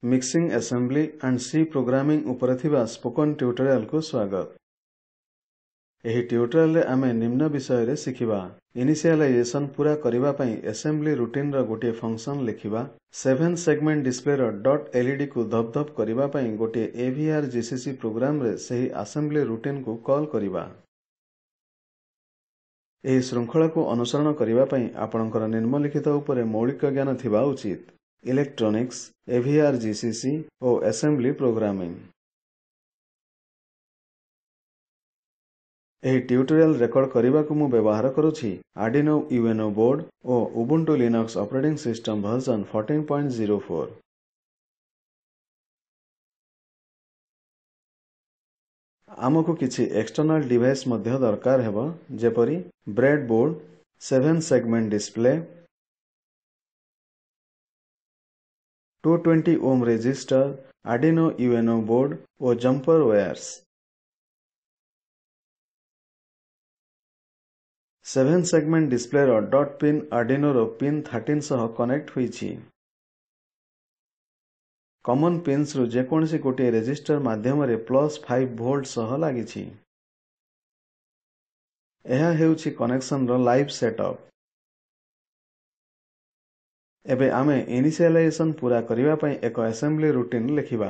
Mixing assembly and C programming उपरे थिबा spoken tutorial को स्वागत। एही ट्यूटोरियल रे आमे निम्न विषय रे सिखिबा। इनिशियलाइजेशन पूरा करिबा पई असेंबली रूटीन रो गोटे फंक्शन लिखिबा, 7 सेगमेंट डिस्प्ले रो .led को धप करिबा पई गोटे avr-gcc प्रोग्राम रे सही असेंबली रूटीन को कॉल करिबा। एही श्रृंखला को अनुसरण करिबा पई आपणकर निम्नलिखित उपरे मौलिक ज्ञान थिबा उचित: इलेक्ट्रॉनिक्स, avr-gcc और असेंबली प्रोग्रामिंग। एही ट्यूटोरियल रेकॉर्ड करिबा को मु व्यवहार करूछि आर्डिनो यूएनओ बोर्ड और Ubuntu Linux operating system version 14.04। आमको किछि एक्सटर्नल डिवाइस मध्य दरकार हेबो, जेपरि bread board, 7 segment display, 220 ohm resistor, Arduino UNO board और जंपर वायर्स। 7 सेगमेंट डिस्प्ले रो डॉट पिन आर्डिनो रो पिन 13 सह कनेक्ट होईछि। कॉमन पिन्स रो जेकोनसी गोटे रेजिस्टर माध्यम रे +5 वोल्ट सह लागिछि। एहा हेउछि कनेक्शन रो लाइव सेटअप। एबे आमे इनिशियलाइजेशन पूरा करिबा पई एक असेंबली रूटीन लिखिबा।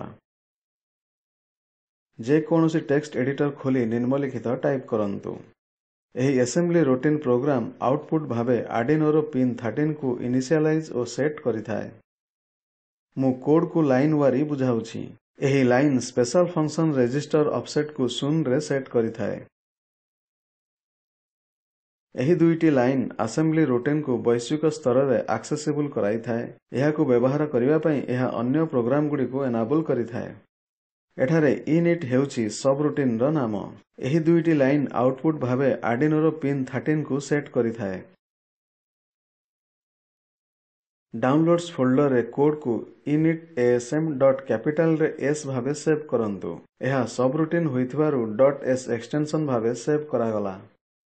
जे कोनोसी टेक्स्ट एडिटर खोली निम्नलिखित टाइप करंतु। एही असेंबली रूटीन प्रोग्राम आउटपुट भावे आर्डिनो रो पिन 13 को इनिशियलाइज और सेट करिथाय। मु कोड को लाइन वारी बुझाउछि। एही line special function register offset को 0 रे सेट करिथाय। एही दुईटी लाइन असेंबली रूटीन को वैश्विक स्तर रे एक्सेसिबल कराइथाय। एहा को व्यवहार करिबा पई एहा अन्य प्रोग्राम गुडी को एनाबल करिथाय। एठारे इनिट हेउछि सब रूटीन रो नाम। एही दुईटी लाइन आउटपुट भावे आर्डिनो रो पिन 13 को सेट करिथाय। डाउनलोड्स फोल्डर रे कोड को init.asm.capital रे s भावे सेव करंतु। एहा सब रूटीन होइथिबारु .s एक्सटेंशन भावे सेव करागला।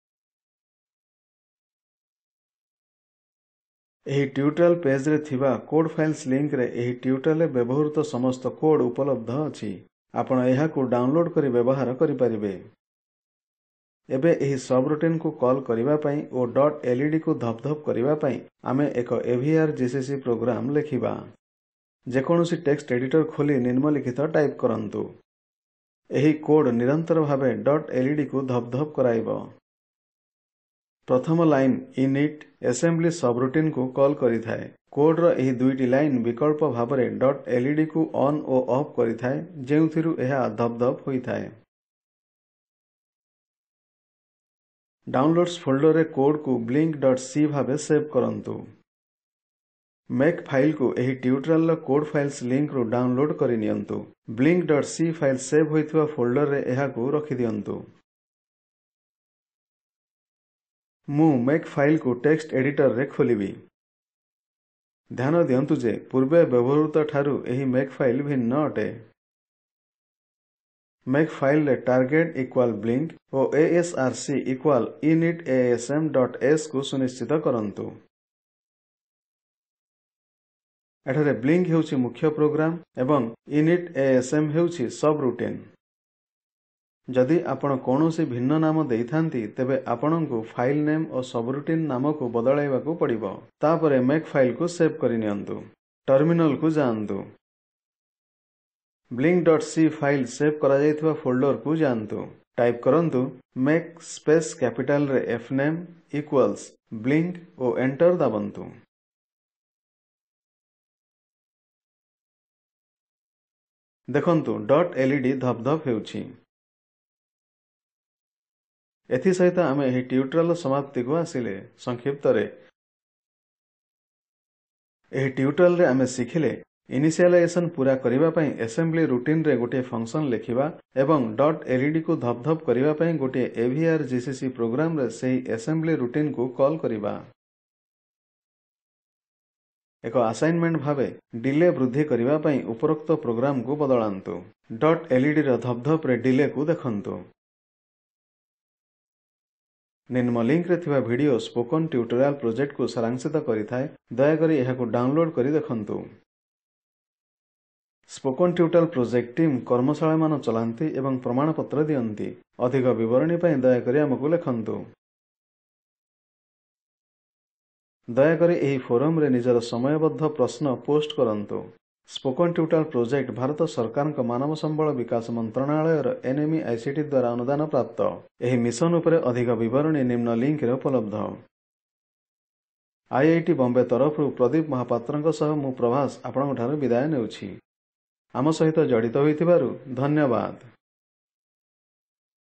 एही ट्यूटोरियल पेज रे थिबा कोड फाइल्स लिंक रे एही ट्यूटोरियल रे व्यवहृत समस्त कोड उपलब्ध अछि। आपण एहा को डाउनलोड करी व्यवहार करि परिबे। एबे एही सब रूटीन को कॉल करिबा पई ओ .led को धप करिबा पई आमे एक avr-gcc प्रोग्राम लिखिबा। जे कोनोसी टेक्स्ट एडिटर खोली निम्नलिखित टाइप करंतु। एही कोड निरंतर भावे .led को धप कराइबो। प्रथम लाइन init असेंबली सबरूटीन को कॉल करिथाय। कोड रो एही दुईटी लाइन विकल्प भाबरे .led को ऑन और ऑफ करिथाय, जेउथिरु एहा धप होइथाय। डाउनलोड्स फोल्डर रे कोड को blink.c भावे सेव करंतु। मेक फाइल को एही ट्यूटोरियल रो कोड फाइल्स लिंक रो डाउनलोड करि नियंतु। blink.c फाइल सेव होइथवा फोल्डर रे एहा को रखि दियंतु। मु मेक फाइल को टेक्स्ट एडिटर रे खोलिबी। ध्यान दियंतु जे पूर्वे व्यवहृत ठारू एही मेक फाइल भिन्न अटे। मेक फाइल रे टार्गेट इक्वल ब्लिंक और asrc इक्वल init.asm.s को सुनिश्चित करंतु। एठारे ब्लिंक हेउछि मुख्य प्रोग्राम एवं init.asm हेउछि सब रूटीन। जदि आपण कोनोसी भिन्न नाम देइथांती तेबे आपणंकु फाइल नेम और सबरूटीन नाम को बदलाइबा को पड़िबो। तापरे मेक फाइल को सेव करि नियंतु। टर्मिनल को जांतु। blink.c फाइल सेव करा जायथिबा फोल्डर को जांतु। टाइप करंतु मेक स्पेस कैपिटल रे fname इक्वल्स blink और एंटर दाबंतु। देखंतु .led धप हेउछि। एथि सहित आमे एही ट्यूटोरियल समाप्ति को आसिले। संक्षिप्त रे एही ट्यूटोरियल रे आमे सिखिले इनिशियलाइजेशन पूरा करिबा पई असेंबली रूटीन रे गोटे फंक्शन लिखिबा एवं .led को धप करिबा पई गोटे avr-gcc प्रोग्राम रे सही असेंबली रूटीन को कॉल करिबा। एक असाइनमेंट भावे डिले वृद्धि करिबा पई उपरोक्त प्रोग्राम को बदलांतु। .led रो धप रे डिले को देखंतु। निम्न लिंक रे थिबा वीडियो स्पोकन ट्यूटोरियल प्रोजेक्ट को सारांशित करिथाय। दया करी एहा को डाउनलोड करी देखंतु। स्पोकन ट्यूटोरियल प्रोजेक्ट टीम कर्मशाला चलांती एवं प्रमाणपत्र दियंती। अधिक विवरणी ପାଇଁ ଦୟାକରି ଆମକୁ ଲେଖନ୍ତୁ। ଦୟାକରି ଏହି ଫୋରମରେ ନିଜର ସମୟବଦ୍ଧ ପ୍ରଶ୍ନ ପୋଷ୍ଟ କରନ୍ତୁ। ସ୍ପୋକନ ଟ୍ୟୁଟୋରିଆଲ ପ୍ରୋଜେକ୍ଟ ଭାରତ ସରକାରଙ୍କ ମାନବ ସମ୍ବଳ ବିକାଶ ମନ୍ତ୍ରଣାଳୟର NMEICT ଦ୍ୱାରା ଅନୁଦାନ ପ୍ରାପ୍ତ। ଏହି ମିଶନ ଉପରେ ଅଧିକ ବିବରଣୀ ନିମ୍ନ ଲିଙ୍କରେ ଉପଲବ୍ଧ। IIT ବମ୍ବେ ତରଫରୁ ପ୍ରଦୀପ ମହାପାତ୍ରଙ୍କ ସହ ମୁଁ ପ୍ରଭାସ ଆପଣଙ୍କଠାରୁ ବିଦାୟ ନେଉଛି। ଆମ ସହିତ ଜଡ଼ିତ ହୋଇଥିବାରୁ ଧନ୍ୟବାଦ।